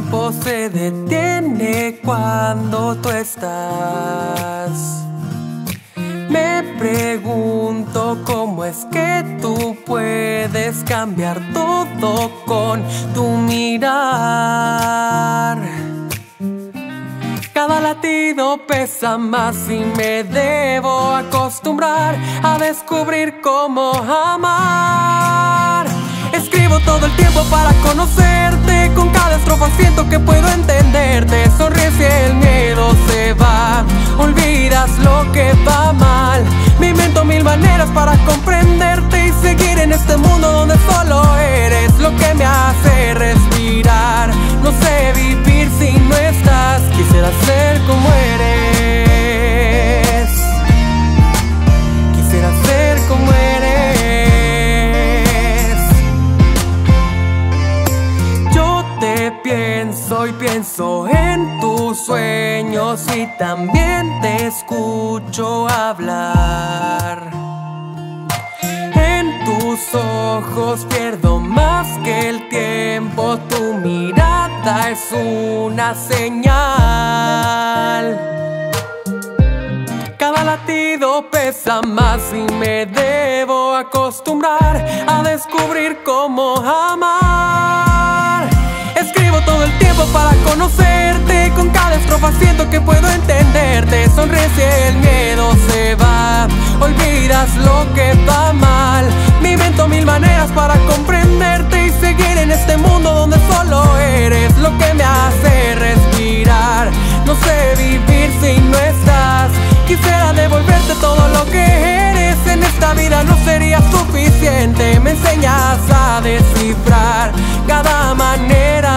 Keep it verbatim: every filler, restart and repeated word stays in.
tiempo se detiene cuando tú estás. Me pregunto cómo es que tú puedes cambiar todo con tu mirar. Cada latido pesa más y me debo acostumbrar a descubrir cómo amar. Escribo todo el tiempo para conocerte, con cada estrofa siento que puedo entenderte. Sonríes y el miedo se va, olvidas lo que va mal. Me invento mil maneras para comprenderte y seguir en este mundo donde solo eres lo que me hace respirar. No sé vivir si no estás, quisiera ser como eres. Quisiera ser como eres. Yo te pienso y pienso en tus sueños y también te escucho hablar. En tus ojos pierdo más que el tiempo, tu mirada es una señal. Cada latido pesa más y me debo acostumbrar a descubrir cómo amar. Escribo todo el tiempo para conocerte, con cada estrofa siento que puedo entenderte. Sonríes y el miedo se va, olvidas lo que va mal. Me invento mil maneras para comprenderte y seguir en este mundo donde solo eres lo que me hace respirar. No sé vivir si no estás, quisiera devolverte todo lo que eres. En esta vida no sería suficiente, me enseñas a descifrar cada manera